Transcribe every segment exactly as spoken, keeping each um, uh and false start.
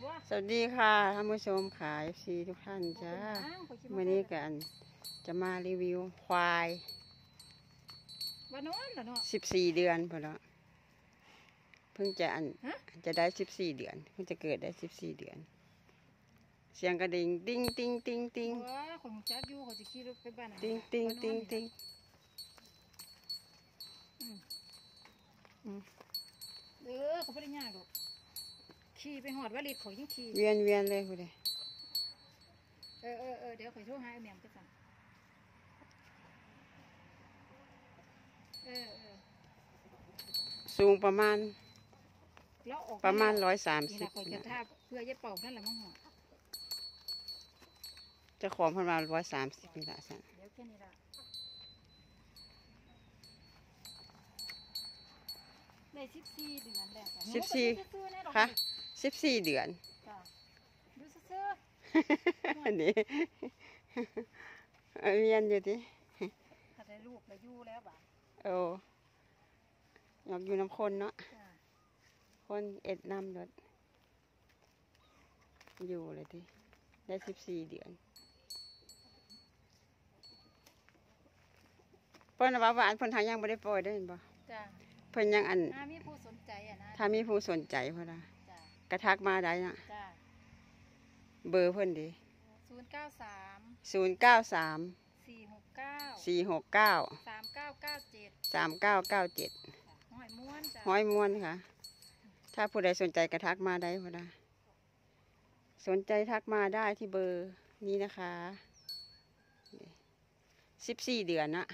สวัสดีค่ะท่านผู้ชมขายซีทุกท่านจ้าวันนี้กันจะมารีวิวควายสิบสี่เดือนพอแล้วเพิ่งจะอันจะได้สิบสี่เดือนเพิ่งจะเกิดได้สิบสี่เดือนเสียงกระดิ่งติ้งติ้งติ้งติ้งติ้งติ้งติ้งติ้งเออเขาไม่ได้ยากหรอกขี่ไปหอดวลิดเขายิ่งขี่เวียนเวียนเลยคุณเลยเออเออเออเดี๋ยวข่อยโทรหาไอ้แหม่มไปสั่งเออเออสูงประมาณประมาณร้อยสามสิบข่อยจะท่าเพื่อจะเป่านั่นแหละมั้งหอดจะของประมาณร้อยสามสิบนี่แหละสั่งเดี๋ยวแค่นี้ละในสิบสี่เดือนแรกสิบสี่ค่ะสิบสี่เดือนดูซื่ออันนี้เรียนอยู่ที่ถ้าได้ลูกแล้วอยู่แล้วบ่โอ้อยากอยู่น้ำคนเนาะคนเอ็ดน้ำรถอยู่เลยที่ได้สิบสี่เดือนเพิ่นว่าว่าอันเพิ่นทางยังไม่ได้ปล่อยได้เห็นบ่เพิ่นยังอันถ้ามีผู้สนใจอ่ะนะถ้ามีผู้สนใจเพิ่นนะกระทักมาได้นะเบอร์เพิ่นดิศูนย์เก้าสามศูนย์เก้าสามสี่หกเก้าสี่หกเก้าสามเก้าเก้าเจ็ดสามเก้าเก้าเจ็ดห้อยม้วนจ้ะห้อยม้วนค่ะถ้าผู้ใดสนใจกระทักมาได้พอนะสนใจทักมาได้ที่เบอร์นี้นะคะสิบสี่เดือนนะ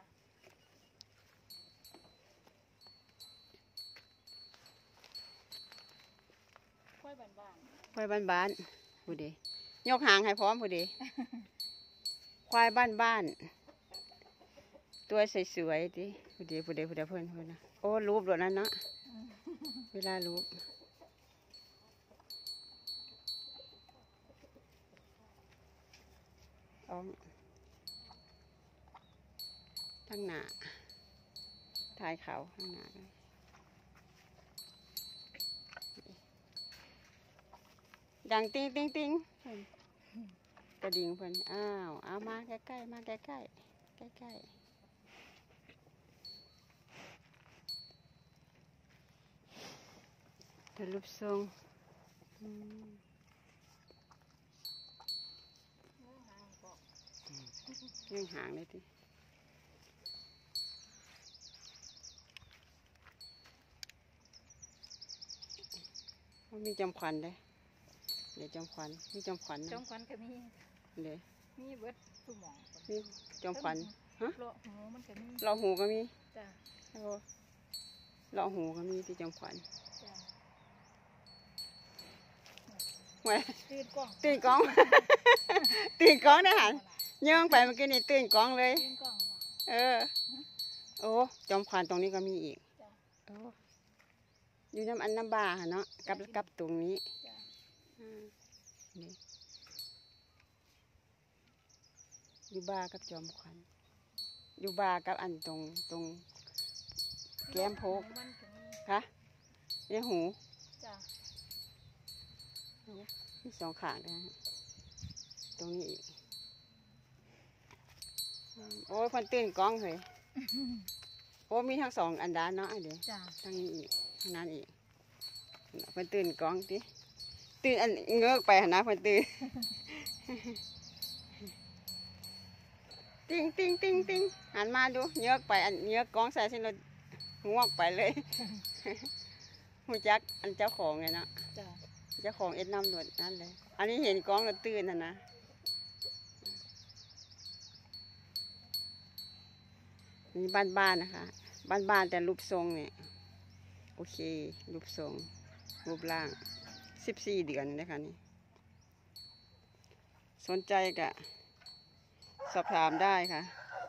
ควายบ้านๆควายบ้านๆผู้ดียกหางให้พร้อมผู้ดีควายบ้านๆตัวสวยๆดิผู้ดีผู้ดีผู้ดีเพื่อนเพื่อนนะโอ้รูปแบบนั้นเนาะเวลารูปอ๋อทั้งหน้าถ่ายเขาทั้งหน้าดังติ้งติ้งติ้งกระดิ่งเพิ่นอ้าวเอามาใกล้ๆมาใกล้ๆใกล้ๆถ่ายรูปทรงเรื่องหางเลยทีมันมีจำควันเลยเดี๋ยวจำควันมีจำควันนะจำควันก็มีเดี๋ยวมีเบิดสมองมีจำควันฮะเลาะหูมันก็มีเลาะหูก็มีจ้ะเลาะหูก็มีที่จำควันไว้ตื่นกล้องตื่นกล้องตื่นกล้องนะฮะเยื่องไปเมื่อกี้นี่ตื่นกล้องเลยเออโอ้จำควันตรงนี้ก็มีอีกโอ้อยู่น้ำอันน้ำบาฮะเนาะกับกับตรงนี้นี่อยู่บากับจอมควันอยู่บากับอันตรงตรงแก้มโพกคะนี่หูมีสองขางนะตรงนี้อีกโอ้ยพันตื่นกล้องเลยโอ้มีทั้งสองอันด้านเนาะเดี๋ยวทั้งนี้อีกทั้งนั้นอีกพันตื่นกล้องดิตื่นอันเงือกไปนะพันตื่นติ้งติ้งติ้งติ้งหันมาดูเงือกไปอันเงือกกล้องใส่เส้นรถงวกไปเลยหูจักอันเจ้าของไงเนาะเจ้าของเอ็ดน้ำรถนั่นเลยอันนี้เห็นกล้องแล้วตื่นนะนะนี่บ้านๆนะคะบ้านๆแต่รูปทรงเนี่ยโอเครูปทรงรูปร่างสิบสี่เดือนนะคะนี่สนใจกะสอบถามได้ค่ะ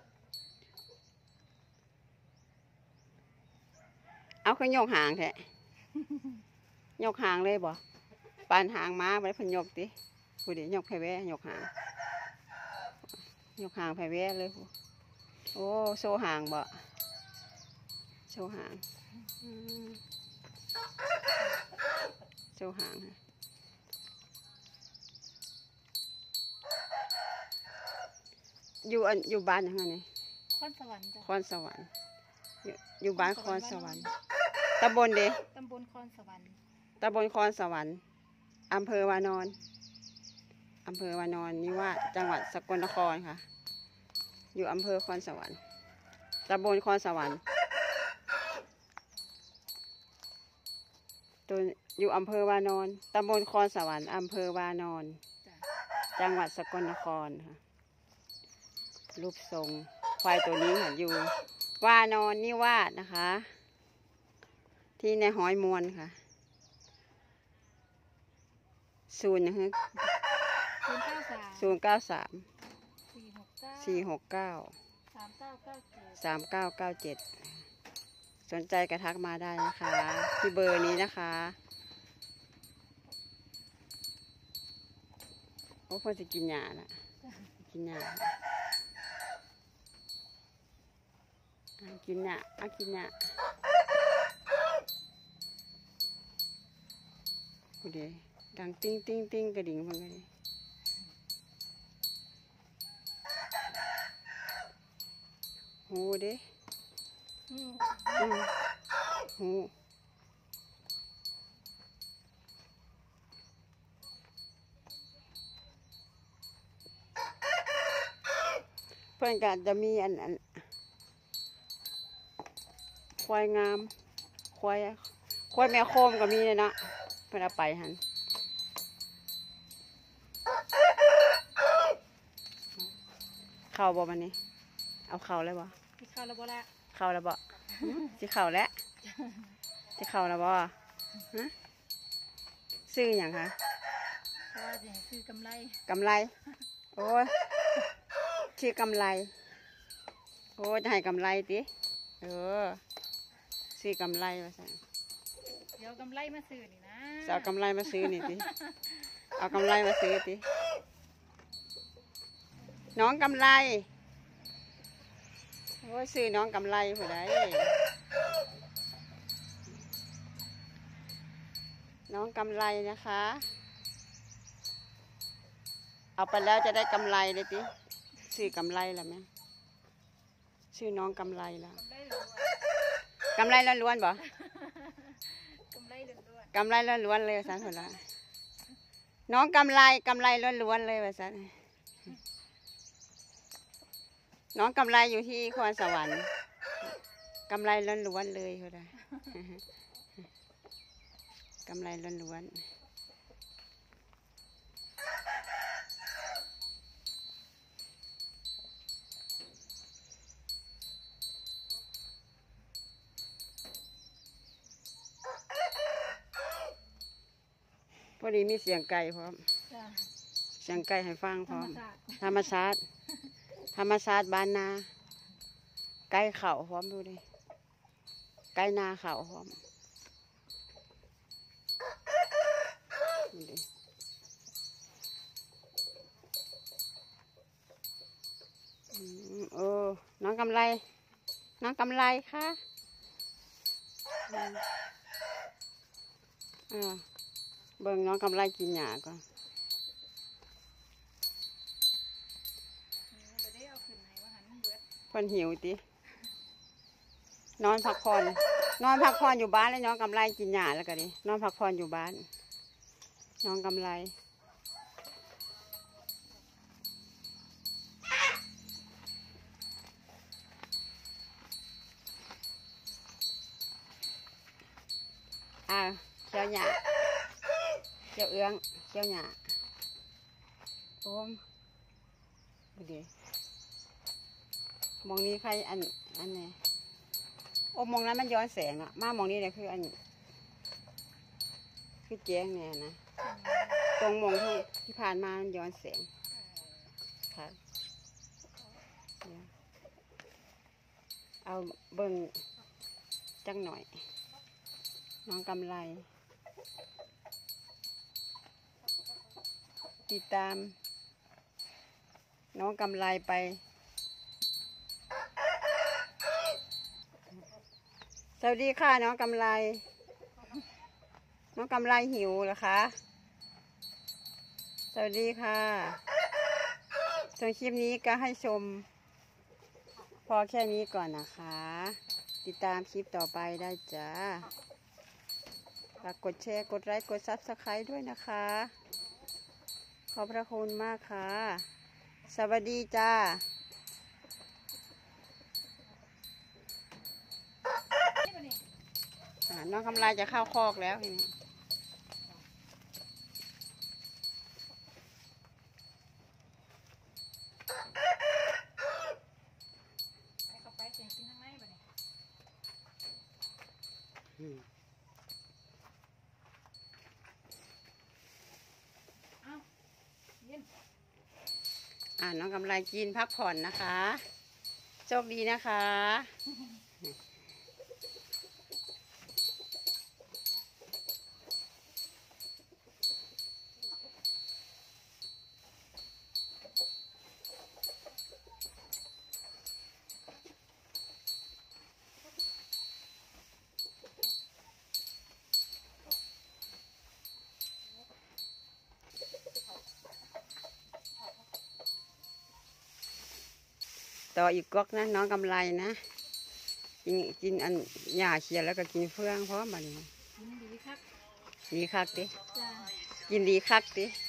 เอาขึ้นยกหางแท้ยกหางเลยบ่ปานหางม้าไปพันยกดิผู้เดียวยกไผ่แว่ยกหางยกหางไผ่แว่เลยโอ้โซ่หางบ่โซ่หางโซ่หางอยู่อันอยู่บ้านยังไงนี่คอนสวรรค์จ้ะคอนสวรรค์อยู่อยู่บ้านคอนสวรรค์ตำบลเดตำบลคอนสวรรค์ตำบลคอนสวรรค์อำเภอวานอนอำเภอวานอนนี่ว่าจังหวัดสกลนครค่ะ อยู่อำเภอคอนสวรรค์ตำบลคอนสวรรค์ตัวอยู่อำเภอวานอนตำบลคอนสวรรค์อำเภอวานอนจ้ะจังหวัดสกลนครค่ะรูปทรงควายตัวนี้ค่ะอยู่วานอนนิวาสนะคะ ที่ในห้อยมวนค่ะศูนย์นะฮะศูนย์เก้าสามศูนย์เก้าสามสี่หกเก้าสี่หกเก้าสามเก้าเก้าเจ็ดสามเก้าเก้าเจ็ดสนใจกระทักมาได้นะคะ ที่เบอร์นี้นะคะ โอ้พ่อจะกินยาละกินยาอ่ะกินยาอ่ะกินยาโอเคดังติ้งติ้งติ้งกระดิ่งมันก็ดีหูเด้อืมอืมหูเพื่อนกันจะมีอันอันควายงามควายควายแม่โคมก็มีเลยนะเพื่อนเอาไปหันเข่าบ่มันนี่เอาเข่าเลยบ่ที่ข้าวระบบละเข่าแล้วบ่สิเข่าแล้วสิเข่าแล้วบ่ฮะซื้ออย่างคะเพราะว่าจะซื้อกำไรกำไรโอ้ยชื่อกำไรโอ้ยจะให้กำไรติเออซื้อกำไรมาสั่งเดี๋ยวกำไรมาซื้อนี่นะจะเอากำไรมาซื้อนี่ติเอากำไรมาซื้อติน้องกำไรโอ้ยซื้อน้องกำไรผู้ใดน้องกำไรนะคะ เอาไปแล้วจะได้กำไรเลยติซื้อกำไรแล้วไหมซื้อน้องกำไรแล้วกำไรล้วนกำไรล้วนๆบ่ๆกำไรล้วนกำไรล้วนๆเลยว่าสันคนละน้องกำไรกำไรล้วนๆเลยว่าสันน้องกำไรอยู่ที่นครสวรรค์กำไรล้วนๆเลยคนละกำไรล้วนๆพอดีมีเสียงไก่พร้อมๆจ้ะเสียงไก่ให้ฟังพธรร้รอมมศาสตร์ธรรมชาติธรรมชาติบ้านนาไก่เข่าพร้อมดูดิไก่นาเข่าพร้อมดูดิอืมเออน้องกำไรน้องกำไรค่ะอืมอ่าเบิ่งน้องกำไรกินหญ้าก่อนเดี๋ยวได้เอาขึ้นให้ว่าหันมันเบิดเพิ่นหิวตินอนพักผ่อนนอนพักผ่อนอยู่บ้านแล้วน้องกำไรกินหญ้าแล้วก็ดินอนพักผ่อนอยู่บ้าน น้องกำไรอ่าเขี้ยวหญ้าเขี้ยวเอื้องเขี้ยวหญ้าโอ้มดูดิมองนี้ใครอันอันไหนโอ้มองนั้นมันย้อนแสงอะมามองนี้เนี่ยคืออันคือแจ้งเนี่ยนะตรงมองที่ที่ผ่านมามันย้อนแสงค่ะเดี๋ยวเอาเบิ่งจังหน่อย น้องกำไร ติดตาม น้องกำไรไป สวัสดีค่ะน้องกำไร น้องกำไรหิวเหรอคะ สวัสดีค่ะ สส่วนคลิปนี้ก็ให้ชม พอแค่นี้ก่อนนะคะ ติดตามคลิปต่อไปได้จ้าฝากกดแชร์กดไลค์กดซับสไครต์ด้วยนะคะ ขอบพระคุณมากค่ะ สวัสดีจ้าอ่าน้องกำลาจะเข้าคอกแล้วทีนี้ไปเข้าไปเสียงกินทั้งในบัดนี้อืมเอ้าเย็นอ่าน้องกำลากินพักผ่อนนะคะ โชคดีนะคะ ต่ออีกก๊อกนะน้องกำไรนะกินกินอันหญ้าเขียนแล้วก็กินเฟืองเพราะมันกินดีครับดีคักดิจ้ากินดีคักดิจ